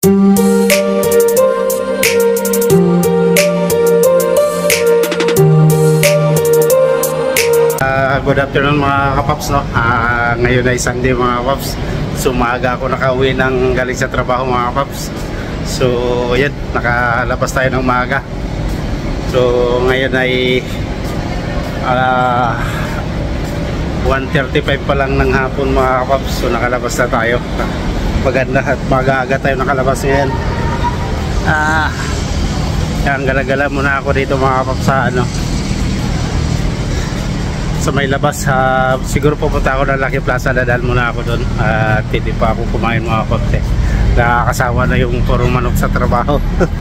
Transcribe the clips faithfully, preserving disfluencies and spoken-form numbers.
Uh, good afternoon mga kapaps, no? Uh, ngayon ay Sunday mga kapaps. So maaga ako nakauwi ng galing sa trabaho mga kapaps. So yan, nakalabas tayo ng maaga. So ngayon ay uh, one thirty-five pa lang ng hapon mga kapaps. So nakalabas na tayo. Maganda at maaga tayo nakalabas ngayon. Ah, yan, gala-gala muna ako dito mga kapaps sa ano, sa may labas. Uh, siguro pupunta ako ng Lucky Plaza, dadal muna ako doon at uh, hindi pa ako kumain mga kapatid. Nakakasawa na yung purong manok sa trabaho.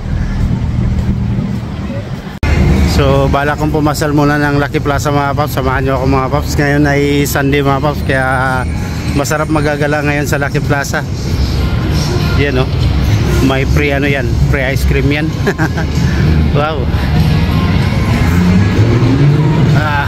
So bala kong pumasal muna ng Lucky Plaza mga paps. Samahan nyo ako mga paps. Ngayon ay Sunday mga paps, kaya masarap magagala ngayon sa Lucky Plaza. Yan o, may free ano yan, free ice cream yan. Wow. Ah,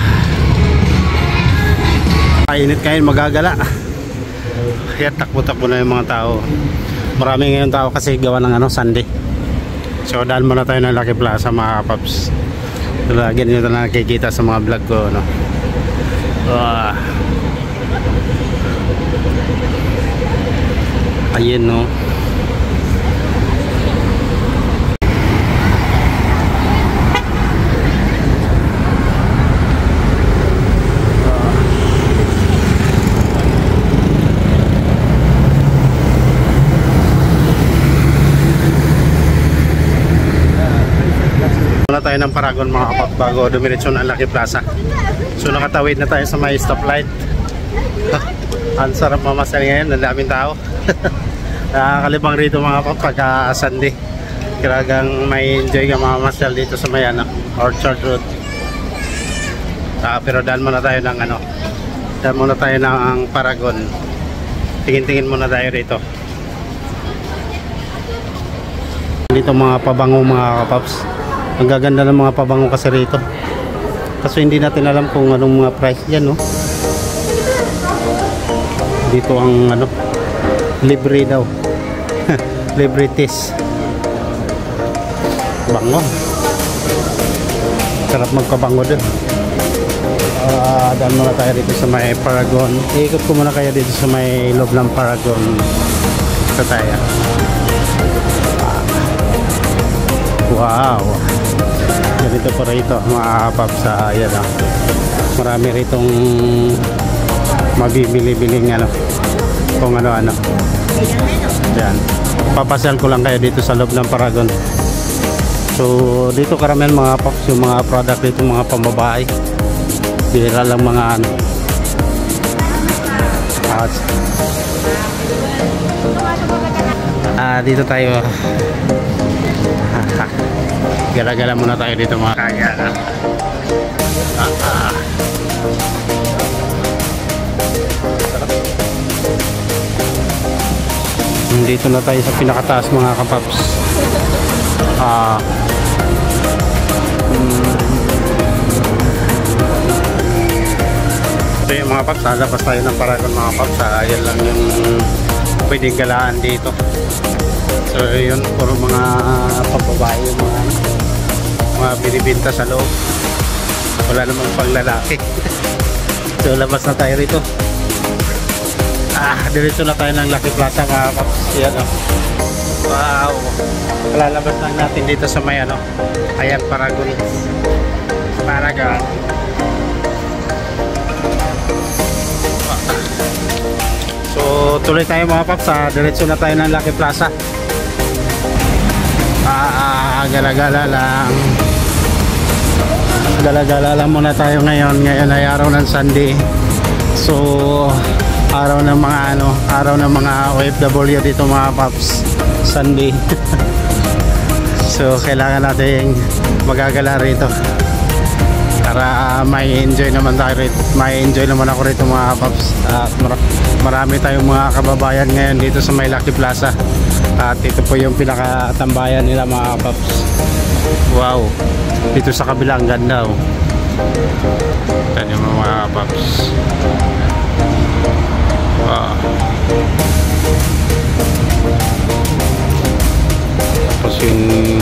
mainit ngayon, magagala. Yan, takbo-takbo na yung mga tao. Marami ngayon tao kasi gawa ng ano, Sunday. So dahil muna tayo ng Lucky Plaza mga paps. Lagi nyo na nakikita sa mga vlog ko, no? Ah. Ayun, no? Muna tayo ng Paragon mga kapap bago dumiretso ng Lucky Plaza. So nakatawid na tayo sa may stoplight. Ang sarap mamasal ngayon, ang daming tao. Nakakalibang rito mga kapap pagka Sunday. Kiragang may enjoy ka mamasyal dito sa may ano, Orchard Road. Uh, pero dahil muna tayo ng ano, dahil muna tayo ng Paragon. Tingin-tingin muna tayo rito. Dito mga pabango mga kapaps. Ang gaganda ng mga pabango kasi rito. Kaso hindi natin alam kung anong mga price dyan, no? Dito ang ano, libre daw. Libre tis. Bango. Sarap magpabango din. Uh, dahil muna tayo dito sa may Paragon. Iikot ko muna kayo dito sa may loob ng Paragon sa tayo. Wow, ganito pa rito mga paps. Sa ayan, ah. Marami ritong mabibili-biling ano, kung ano-ano. Yan, papasyal ko lang kayo dito sa loob ng Paragon. So dito karamihan mga paps yung mga product dito, mga pambabae. Bihira lang mga ano. At ah, dito tayo. Gala-gala muna tayo dito mga kaya na. Ah, ah. Dito na tayo sa pinakataas mga kapaps. Ah. Hmm. Ito yung mga paps, lalabas tayo ng Paragon mga paps. Ayan lang yung pwedeng galaan dito. So yun, puro mga pababae yung mga mga binibinta sa loob. Wala namang pang lalaki. So labas na tayo rito. Ah, diretso na tayo ng Lucky Plaza mga kapaps. Yan, oh. Wow. Lalabas lang natin dito sa may ano, ayan, Paragon. Paragon. So tuloy tayo mga paps, ah, diretso na tayo ng Lucky Plaza. Ah, ah, gala-gala lang. Gala-gala lang muna tayo ngayon. Ngayon ay araw ng Sunday. So araw ng mga ano, araw ng mga O F W dito mga paps. Sunday. So kailangan natin magagala rito para uh, may enjoy naman tayo rito. May enjoy naman ako rito mga paps. At uh, marami tayong mga kababayan ngayon dito sa may Lucky Plaza. At ito po yung pinakatambayan nila mga paps. Wow, dito sa kabila ang ganda, oh. Ito yung mga paps. Wow. Tapos yung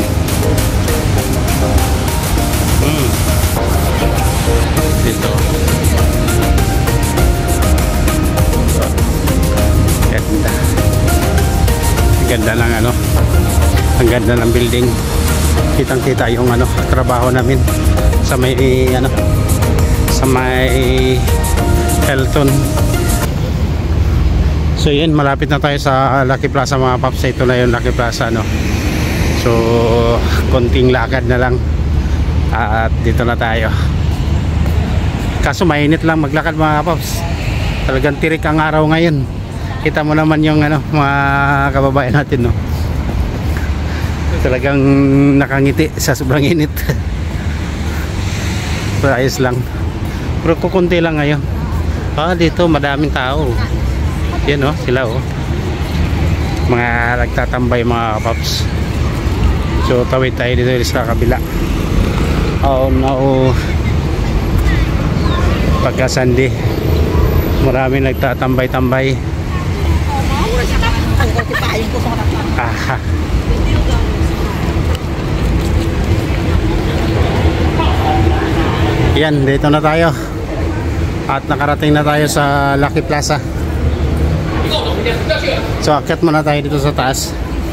hmm, dito ganda, ganda ng ano, ang ganda ng building. Kitang kita yung ano, trabaho namin sa may ano, sa may Hilton. So yun, malapit na tayo sa Lucky Plaza mga paps. Ito na yung Lucky Plaza, no? So konting lakad na lang at dito na tayo. Kaso mainit lang maglakad mga paps. Talagang tirik ang araw ngayon. Kita mo naman yung ano, mga kababayan natin, no? Talagang nakangiti sa sobrang init. So ayos lang. Pero kukunti lang ngayon. Ah, dito madaming tao. Yan oh, sila oh. Mga nagtatambay mga paps. So tawid tayo dito sa kabila. Oh no. Pagka Sunday, marami nagtatambay-tambay. Aha. Yan, dito na tayo. At nakarating na tayo sa Lucky Plaza. So akit muna tayo dito sa taas.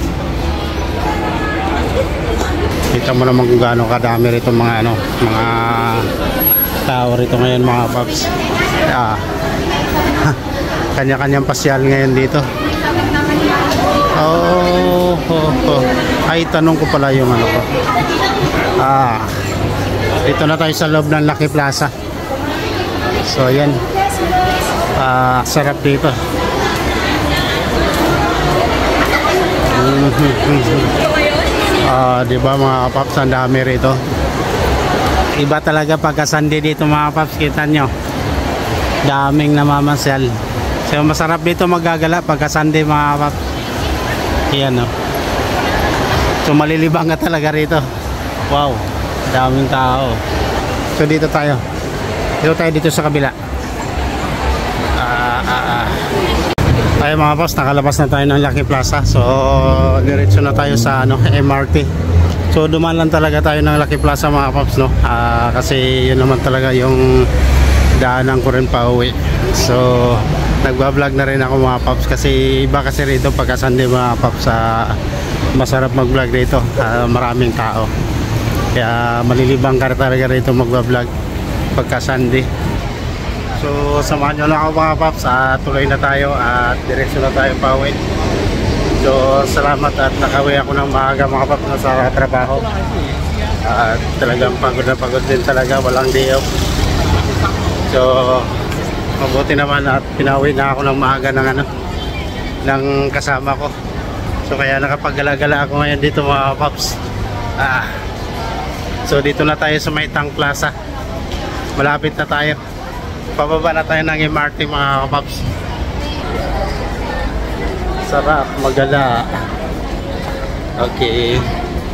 Kita mo naman kung gaano kadami rito mga ano, mga tao rito ngayon mga paps. Ah, kanya-kanyang pasyal ngayon dito. Oh, oh, oh. Ay, tanong ko pala yung ano ko. Ah, dito na tayo sa loob ng Lucky Plaza. So ayan, ah, sarap dito. Ah, uh, di ba mga paps, ang dami rito. Iba talaga pagka Sunday dito mga paps, kita nyo. Daming namamasyal. So masarap dito magagala pagka Sunday mga paps. Yan no. So malilibang ka talaga rito. Wow, daming tao. So dito tayo. Dito tayo dito sa kabila. Ah, ah, ah. Tayo mga boss, nakalabas na tayo ng Lucky Plaza. So diretso na tayo sa ano, M R T. So dumaan lang talaga tayo ng Lucky Plaza mga pops, no? Uh, kasi yun naman talaga yung daanan ko rin pa uwi. So nagbablog na rin ako mga pops. Kasi iba kasi rito pagka Sunday mga pops, uh, masarap mag vlog rito, uh, maraming tao. Kaya malilibang ka talaga rito magbablog pagka Sunday. So samahan nyo lang ako mga paps, at tuloy na tayo at direksyon na tayo pa uwi. So salamat at nakauwi ako ng maaga mga paps na sa trabaho. At talagang pagod na pagod din talaga, walang day off. So mabuti naman at pinauwi na ako ng maaga ng ano, ng kasama ko. So kaya nakapaggalagala ako ngayon dito mga paps. Ah, so dito na tayo sa Maytang Plaza. Malapit na tayo. Pababa na tayo ng M R T mga kapaps. Sarap magala. Okay.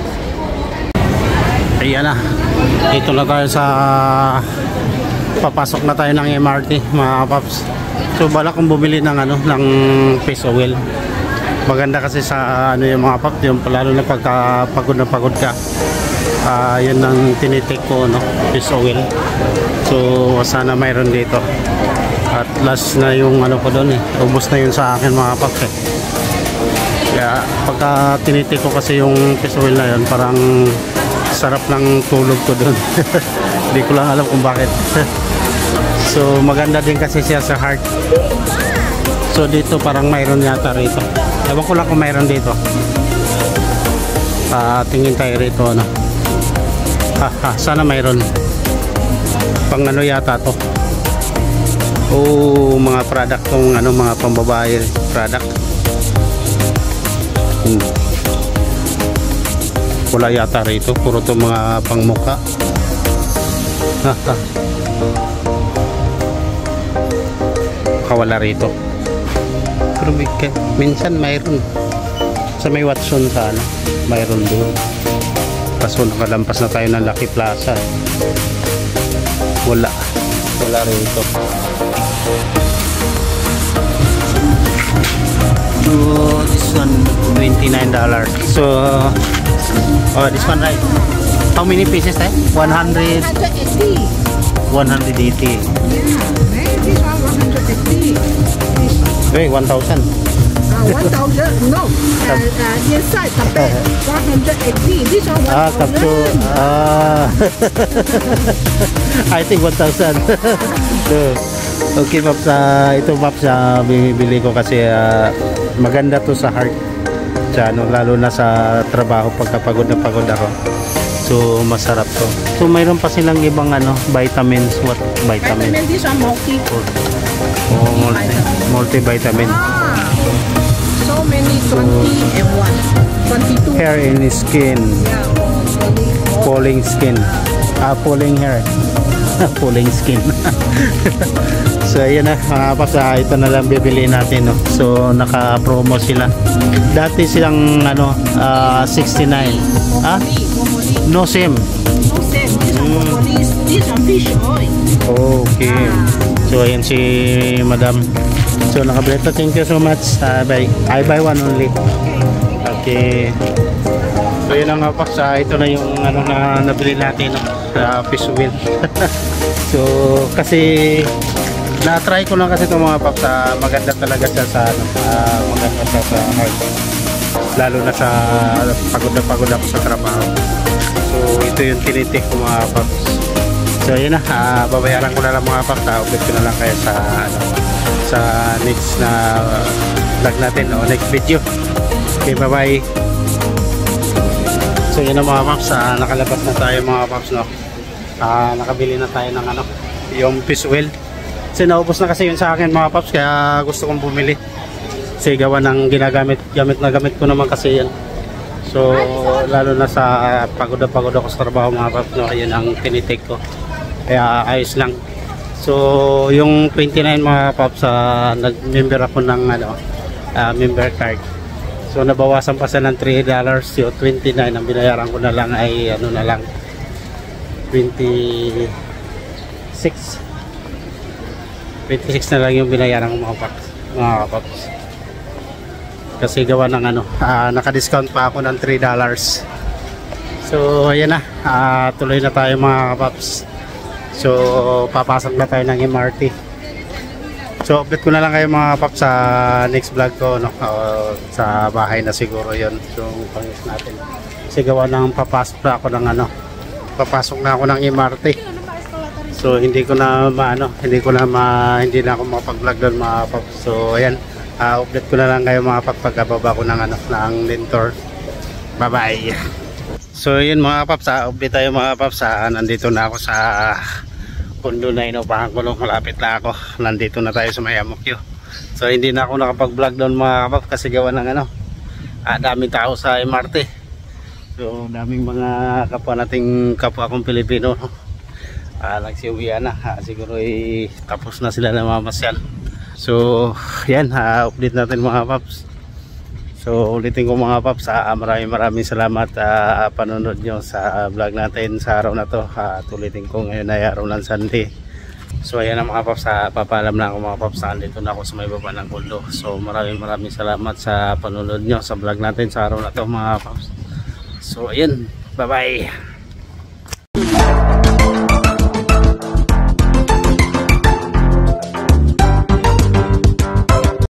Ayan na. Dito na tayo sa, papasok na tayo ng M R T mga kapaps. So balak kong bumili ng ano, ng fish oil. Maganda kasi sa ano yung mga paps, yung lalo na pagka pagod na pagod ka. Uh, yun ang tinitik ko, no, fish oil. So sana mayroon dito. At last na yung ano ko doon eh, ubos na yun sa akin mga paps eh. Kaya pagka tinitik ko kasi yung fish oil na yun, parang sarap ng tulog ko doon. Hindi ko lang alam kung bakit. So maganda din kasi siya sa heart. So dito parang mayroon yata rito. Ewan ko lang kung mayroon dito. Uh, tingin tayo rito, ano. Ha, ha, sana mayroon. Pang ano yata to. Oh, mga product tong ano, mga pambabae product. Hmm. Wala yata rito, puro to mga pangmuka. Ha, ha. Kawala rito. Pero may, minsan mayroon. Sa may Watson sana, mayroon doon. Kaso nakalampas na tayo ng Lucky Plaza. Wala. Wala rito. So, thousand twenty-nine dollars. So, oh, this one right. How many pieces eh? one hundred, one hundred eighty. one hundred eighty. Yeah, eh, this one one hundred eighty. This Wait, one thousand. uh, one thousand. No, uh, uh, inside the bag one hundred eighty. This one Ah, one capture. thousand. Ah. I think one thousand. So, okay, Pops. Uh, ito, Pops, uh, bibili ko kasi uh, maganda to sa heart. Sa, ano, lalo na sa trabaho pagka pagod na pagod ako. So, masarap to. So, mayroon pa silang ibang ano, vitamins. What Vitamin, vitamin? this one multi. Oh, multi, multivitamin. Ah, so many twenty and one. twenty-two. Hair and skin. Yeah, oh, Pulling skin. Ah, pulling hair. Pulling skin. So, ayan na. Mga Paps, ah, ito na lang bibili natin. No? So, naka-promo sila. Dati silang ano, ah, sixty-nine. Ah? No same. no same. This one police. This one fish oil. Okay. So, ayan si Madam. So, nakableta. Thank you so much. Uh, bye. I buy one only. Okay. So, yun ang Paps. Ah, ito na yung ano na nabili natin no? Sa fish wheel. So, kasi na-try ko lang kasi itong mga Paps. Ah, maganda talaga siya sa ano, ah, maganda siya sa heart. Lalo na sa pagod na pagod ako sa trabaho. So, ito yung tinitik ko mga Paps. So, yun na. Ah, babayaran ko na lang mga Paps. Ah, update ko na lang kayo sa ano, sa next na vlog natin o next video. Okay, bye bye. So, yun na mga Paps. Ah, nakalabas na tayo mga Paps, no? Ah, nakabili na tayo ng ano, yung fish oil. Kasi naubos na kasi yun sa akin mga Paps, kaya gusto kong bumili. Kasi gawa ng ginagamit, gamit na gamit ko naman kasi yan. So, lalo na sa uh, pagod na pagod ako sa trabaho mga Paps, no? Yun ang tinitake ko. Kaya ayos lang. So, yung twenty-nine mga Paps, uh, nag-member ako ng ano, uh, member card. So, nabawasan pa sa ng three dollars. Yung twenty-nine ang binayaran ko na lang ay ano na lang, twenty-six. twenty-six na lang yung binayaran ko mga Paps, mga Paps. Kasi gawa ng ano, uh, naka-discount pa ako ng three dollars. So, ayan na. Uh, tuloy na tayo mga Paps. So, papasok na tayo ng M R T. So, update ko na lang kayo mga Paps sa next vlog ko, no? Uh, sa bahay na siguro yon. So, pangis natin. Kasi gawa ng papasok na ako ng ano, papasok na ako ng M R T. So, hindi ko na maano, hindi ko na ma, hindi na ako makapag-vlog doon mga Paps. So, ayan. Uh, update ko na lang kayo mga Paps pagkababa ko ng ano, ng Lintor. Bye bye. So yun mga Paps, uh, update tayo mga Paps. Uh, nandito na ako sa condo na inupahan ko nung malapit na ako. Nandito na tayo sa Mayamokyo. So hindi na ako nakapag vlog doon mga Paps kasi gawa ng ano, uh, daming tao sa M R T. So daming mga kapwa nating kapwa akong Pilipino, uh, nagsiuwian na. Uh, siguro eh, tapos na sila na mamasyal. So, yan, uh, update natin mga Paps. So, ulitin ko mga Paps, uh, maraming maraming salamat uh, panonood nyo sa uh, vlog natin sa araw na to. Uh, ulitin ko ngayon ay araw ng Sunday. So, ayan na mga Paps, uh, papaalam na ako mga Paps, uh, dito na ako sa may baba ng condo. So, maraming maraming salamat sa panonood nyo sa vlog natin sa araw na to mga Paps. So, ayan, bye bye.